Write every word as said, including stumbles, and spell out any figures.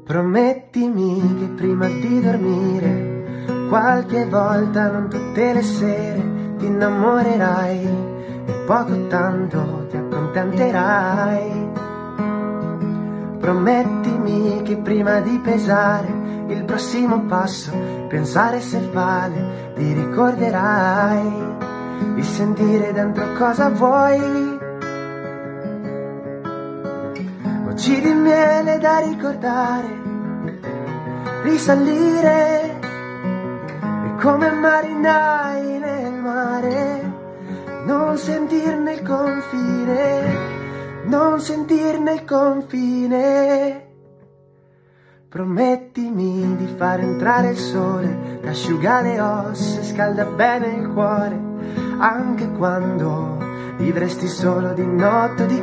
Promettimi che prima di dormire, qualche volta, non tutte le sere, ti innamorerai e poco tanto ti accontenterai. Promettimi che prima di pesare il prossimo passo, pensare se vale, ti ricorderai di sentire dentro cosa vuoi. Gocci di miele da ricordare, risalire, e come marinai nel mare, non sentirne il confine, non sentirne il confine. Promettimi di far entrare il sole, che asciuga le ossa e scalda bene il cuore, anche quando vivresti solo di notte o di